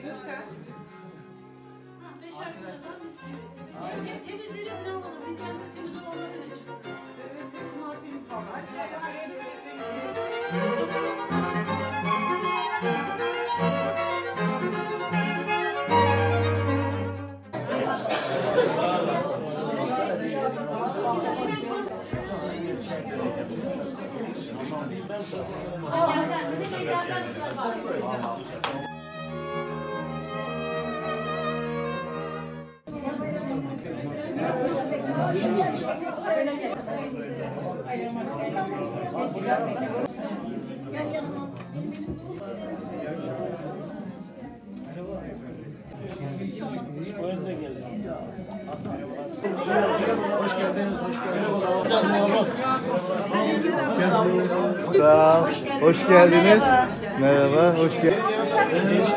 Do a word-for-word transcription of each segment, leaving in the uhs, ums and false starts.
enişte. Beş arkadaşlar mis gibi. Temizleri ne alalım? Bir tane temiz olanlarına çıksın. Evet, bunlar temiz hava. Yerden bir de şeylerden var. Önde geldi. Hoş geldiniz, hoş geldiniz. Sağ ol. Hoş geldiniz. Merhaba, hoş geldiniz.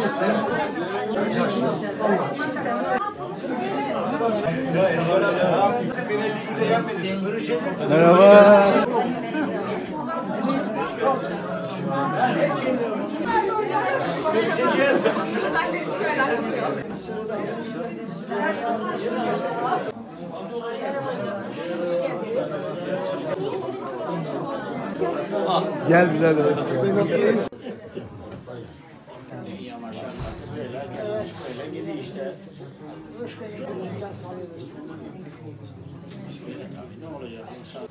Merhaba. Gel Bilal Bey. Nasılsınız? İyi maşallah. Böyle gelmiş, böyle gidiyor işte. Böyle tabii ne olacak insan.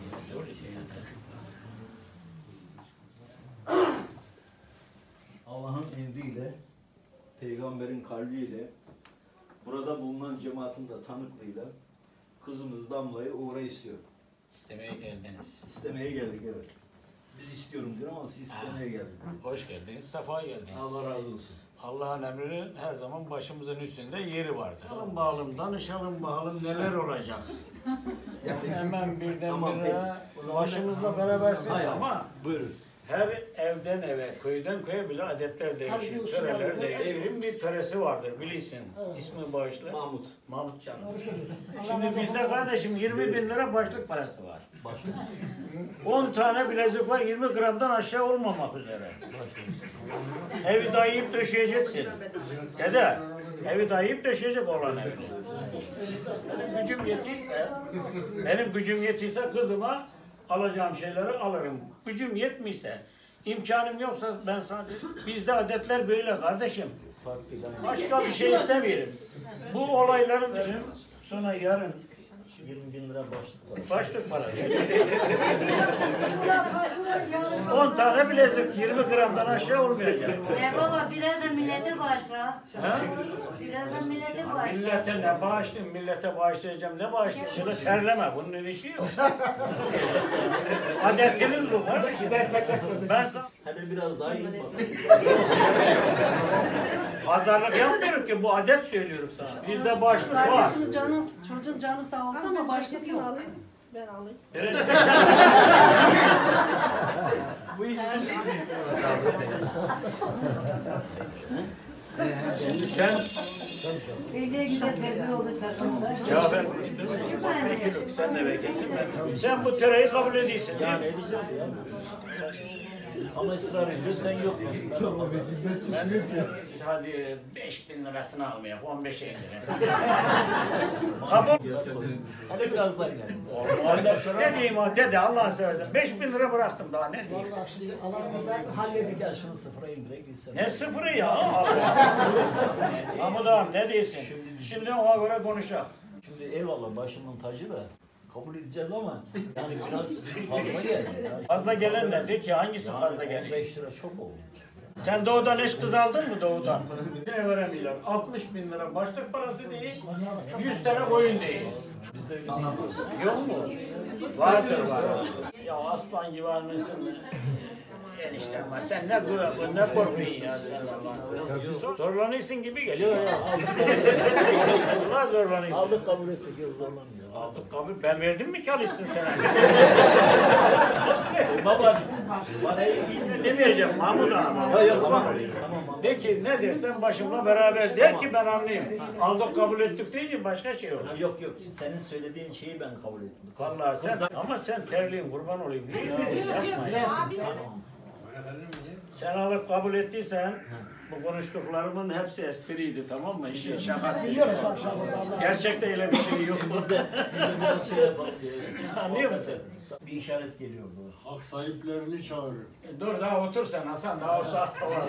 Allah'ın emriyle, peygamberin kalbiyle, burada bulunan cemaatin de tanıklığıyla kızımız Damla'yı uğra istiyor. İstemeye geldiniz. İstemeye geldik, evet. Biz istiyorum diyor ama siz istemeye geldiniz. Hoş geldiniz, sefa geldiniz. Allah razı olsun. Allah'ın emrinin her zaman başımızın üstünde yeri vardır. Bakalım bakalım, danışalım bakalım neler olacak. Hemen birdenbire başımızla berabersin ama Buyurun. her evden eve, köyden köye bile adetler değişir, töreler değişir. Evin bir töresi vardır bilirsin. İsmi bağışla. Mahmut. Mahmut Canım. Şimdi bizde kardeşim yirmi bin lira başlık parası var. on tane bilezik var, yirmi gramdan aşağı olmamak üzere. Evi dayayıp döşeyeceksin. Dede, evi dayayıp döşeyecek olan evde. Benim gücüm yetiyse, benim gücüm yetiyse kızıma alacağım şeyleri alırım. Gücüm yetmiyse, imkanım yoksa ben sadece, bizde adetler böyle kardeşim. Başka bir şey istemiyorum. Bu olayların sonra yarın yirmi bin lira başlık var. başlık parası. on tane bilezik yirmi gramdan aşağı olmayacak. E baba biraz da millete bağışla. Ha? Biraz da millete bağışla. Millete ne bağışlayayım, millete bağışlayacağım, ne bağışlayayım? Şimdi terleme, bunun işi yok. Adetiniz bu kardeşim. Ben sana Hadi biraz daha iyi bak. pazarlık yapmıyorum ki, bu adet söylüyorum sana. Bizde başlık var. Kardeşim canım, çocuğun canı sağ olsa ama başlık yok. Evet. Bu iş Sen Birliğe gider belli oldu şarkımızda. ya ben konuştum. Vekilim, sen de vekilsin ben. Sen bu tereyi kabul ediyorsun. Yani edeceğim ya. Ama ısrar ediyor, sen yok. ben hadi beş bin lirasını almaya, on beşe indirin. Kabul. Hadi biraz daha gel. Ne diyeyim ha dede Allah'ını seversen. beş bin lira bıraktım daha ne diyeyim. Şimdi alanımızdan halledin. Gel şunu sıfıra indirek gitsen. Ne sıfırı ya Allah. Mahmut ağam ne diyorsun? Şimdi ona göre konuşalım. Şimdi eyvallah başımın tacı da kabul edeceğiz ama yani biraz fazla geldi. Yani. Fazla gelen ne? De ki hangisi fazla geliyor? beş lira çok oldu. Sen doğudan eş kız aldın mı doğudan? Ne veremiyorlar? altmış bin lira başlık parası değil, yüz tane koyun değil. Bizde öyle Yok mu? Vardır var. Ya aslan gibi almışsın. Enişten var. Sen ne korkuyorsun, ne korkuyorsun ya sen Allah'ın. Zorlanıyorsun gibi geliyor ya. Allah zorlanıyorsun. aldık kabul ettik ya zorlanmıyor. Aldık kabul. Ben verdim mi çalışsın sana? Baba bana iyi Demeyeceğim Mahmut ağam. Ya yok tamam. Tamam. De ki ne dersen başımla beraber de ki ben anlayayım. Aldık kabul ettik deyince başka şey olur. Yok yok senin söylediğin şeyi ben kabul ettim. Vallahi sen ama sen terliğin kurban olayım. Niye yapma ya? Sen alıp kabul ettiysen Bu konuştuklarımın hepsi espriydi, tamam mı? İşin şakası. Gerçekte öyle bir şey yok. Biz de, biz de biraz şey yapalım diye. Anlıyor musun? Bir işaret geliyordu. Hak sahiplerini çağırıyor. E, dur daha otur sen Hasan, daha o saatte var.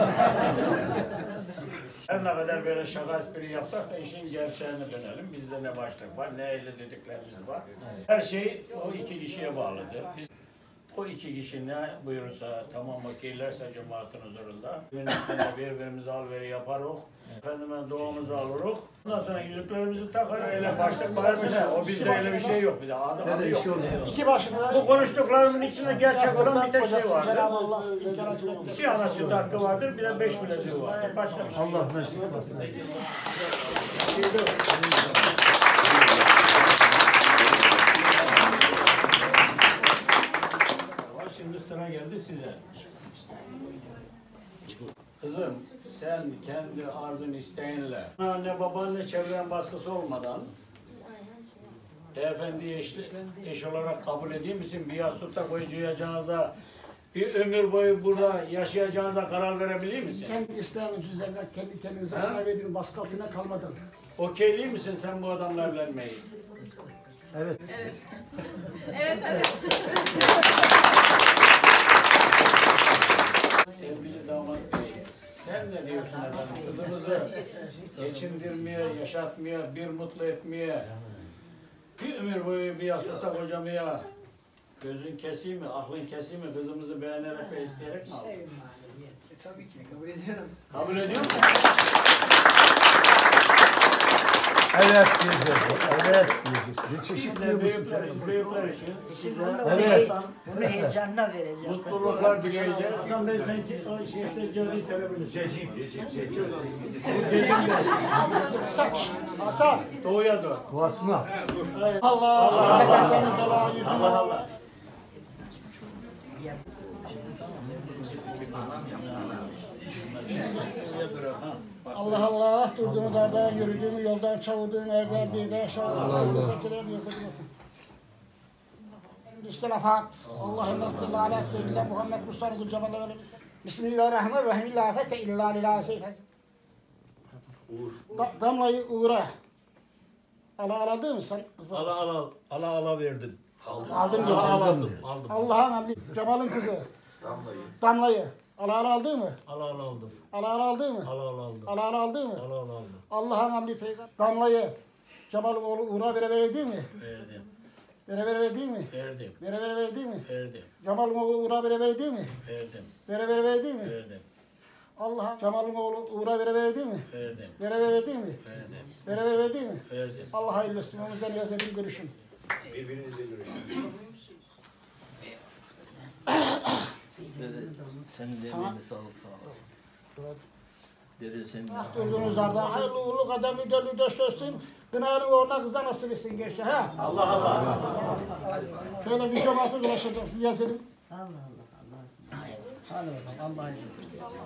Her ne kadar böyle şaka espri yapsak da işin gerçeğine dönelim. Bizde ne başlık var, ne elle dediklerimiz var. Her şey o iki kişiye bağlıdır. Biz o iki kişi ne buyurursa, tamam okeylerse cemaatin huzurunda birbirimize birbirimize alveri yaparız. Efendime duamızı alırız. Ondan sonra yüzüklerimizi takar, öyle başlık parası ne? O bizde öyle bir şey yok. Bir de adı, adı yok. İki başına Bu konuştuklarımın içinde gerçek olan bir tek şey vardır. Cenab-ı Allah. Bir ana süt hakkı vardır, bir de beş bileziği vardır. Başka bir şey yok. Allah nasip etsin. Şimdi sıra geldi size. Kızım, sen kendi arzun isteğinle, anne baban ne çevren baskısı olmadan beyefendi eş, eş olarak kabul edeyim misin? Bir yastıkta koyacağınıza, bir ömür boyu burada yaşayacağınıza karar verebilir misin? Kendi isteğiniz üzerine, kendi kendinize Ha? karar verdiğiniz baskı altına kalmadın. Okey değil misin sen bu adamla evlenmeyi? Evet. Evet. Evet, evet. Sevgili damat bey, sen ne diyorsun efendim? Kızımızı geçindirmeye, yaşatmaya, bir mutlu etmeye, bir ömür boyu bir yastıkta kocamaya, gözün keseyim mi, aklın keseyim mi, kızımızı beğenerek ve isteyerek mi aldın? Tabii ki kabul ediyorum. Kabul ediyor musun? Evet diyeceğiz. Evet diyeceğiz. Bir Biz çeşit de büyükler, büyükler için size Evet. Bunu heyecanla vereceğiz. mutluluklar dileyeceğiz. Hasan Bey sen ki o şey seccadeyi sevebilirsin. Cecim, cecim, cecim. Hasan. Doğuya doğru. Duasına. Allah. Allah. Allah Allah. Allah Allah. Durduğun yerden, yürüdüğün yoldan, çavurduğun yerden, birden şahane. Allah Allah. İstilafat. Allahümme salli ala seyyidina Muhammed Mustafa Gülcemal'e verelim. Bismillahirrahmanirrahim. La fete illa lillahi seyfes. Da, damlayı uğra. Ala aladın mı sen? Ala ala ala ala verdim. Aldın mı? Aldım. Aldım. Allah'ın emri. Cemal'in kızı. Damlayı. Damlayı. Ala ala aldı mı? Ala ala aldım. Ala ala aldı mı? Ala ala aldım. Ala ala aldı mı? Ala ala aldım. Allah'ın emri peygamber. Damlayı. Cemal'in oğlu Uğur'a vere verdi mi? Verdim, Vere vere verdi mi? verdim, Vere vere verdi mi? verdim, Cemal'in oğlu Uğur'a vere verdi mi? verdim, Vere vere verdi mi? verdim, Allah'ım Cemal'in oğlu Uğur'a vere verdi mi? verdim, Vere vere verdi mi? verdim, Vere vere verdi mi? verdim. Allah hayırlı olsun. Önümüzden yazarım görüşün. Birbirinize görüşün. Dede senin de emeğine sağlık sağ olasın. Dede senin de. Ah durduğunuz yerde hayırlı uğurlu kademli döllü döş olsun. Binanın uğruna kıza nasip etsin gençler. Ha? Allah Allah. Şöyle bir cemaate ulaşacağız. Yazarım. Allah Allah Allah. Hadi bakalım Allah'a emanet.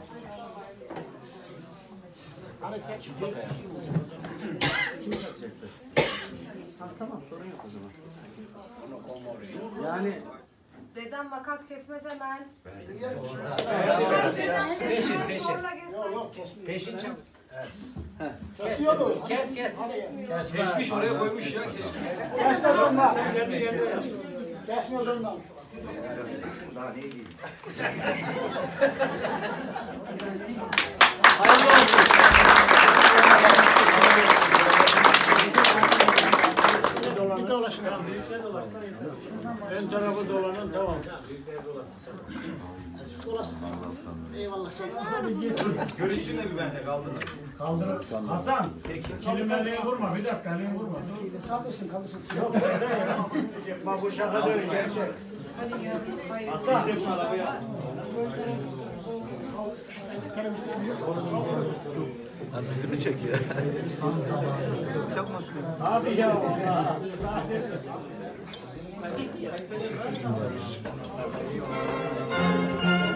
Hareket. Tamam sorun yok o zaman. Yani Dedem makas kesmez hemen. Peşin, peşin. Peşin. Peşin çek. Kesiyor mu? Kes kes. kesmez. Kesmiş oraya koymuş ya. Kes. Kesmez ondan. Kesmez ondan. Daha ne diyeyim? Bir dolaşın. Ön tarafı dolanın, tamam. Eyvallah. Görüşsün de bir bende kaldırın. Kaldır. Hasan, kelimeliği vurma, bir dakika, elini vurma. Kaldırsın kaldırsın. Yok, öyle ya. Bak bu şaka değil, gerçek. Hasan. Bizi mi çekiyor? Çok mutluyum. Abi ya. Allah.